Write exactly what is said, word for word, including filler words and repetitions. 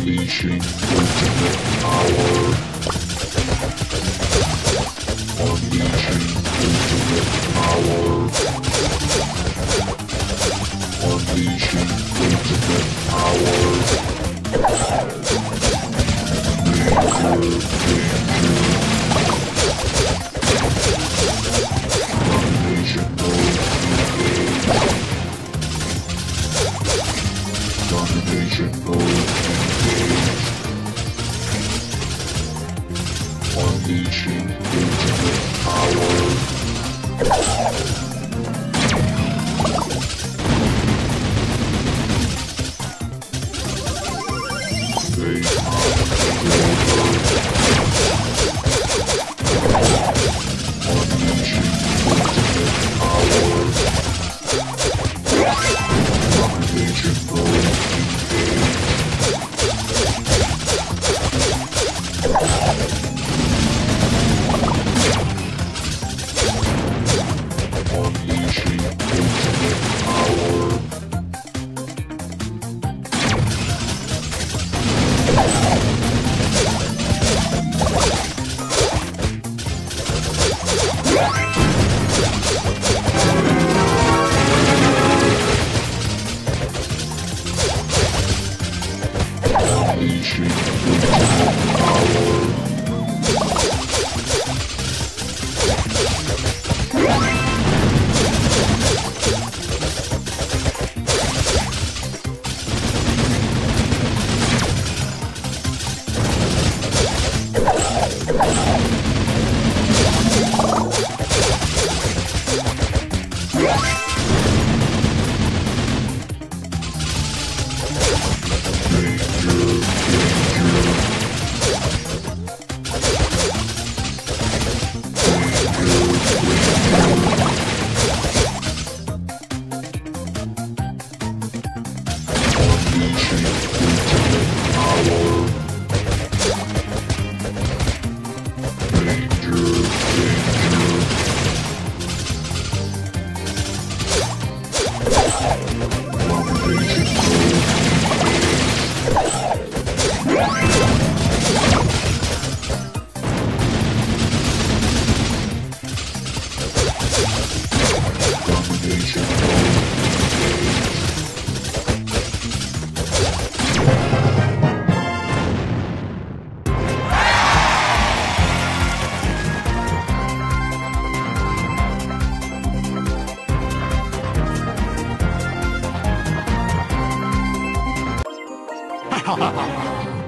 Unleashing ultimate power. Unleashing ultimate power. Unleashing ultimate power. Danger, danger. Domination mode engaged. Domination mode engaged. Unleashing ultimate power. They are over. Unleashing ultimate power. Domination mode engaged. Unleashing ultimate power. Unleashing ultimate power. Ha ha ha ha!